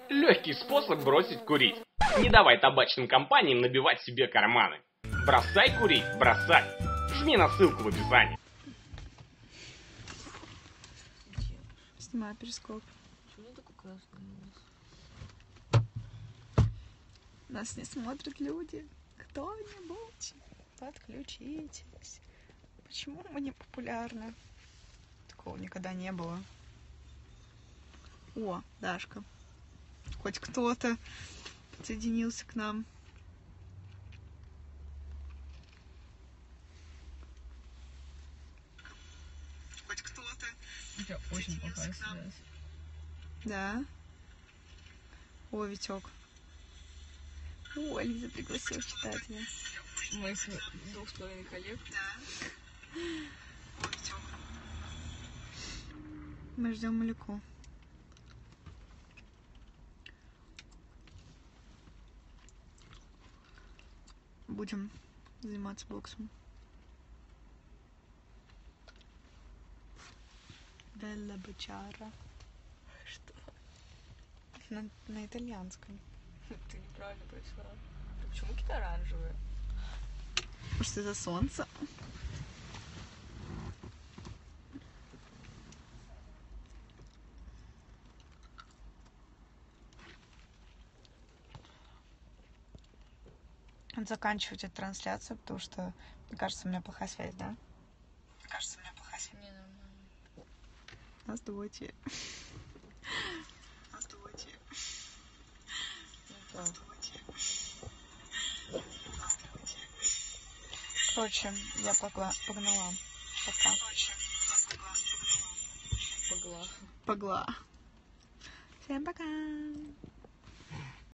Легкий способ бросить курить. Не давай табачным компаниям набивать себе карманы. Бросай курить, бросай. Жми на ссылку в описании. Снимаю перископ. Нас не смотрят люди. Кто-нибудь, подключитесь. Почему мы не популярны? Такого никогда не было. О, Дашка. Хоть кто-то подсоединился к нам. Хоть кто-то. У тебя очень плохая связь. Да. О, Витек. О, Лиза пригласила читателя. Моих 2,5 коллег. Да. О, Витек. Мы ждем Маляку. Будем заниматься боксом. Белла Бачара. Что? На итальянском. Ты неправильно прочла. Почему какие-то оранжевые? Может, из-за солнца? Надо заканчивать эту трансляцию, потому что, мне кажется, у меня плохая связь, да? Мне кажется, у меня плохая связь. Не, нормально. Нас двое. Нас двое. Ну, Короче, я погнала. Пока. Погла. Погла. Всем пока.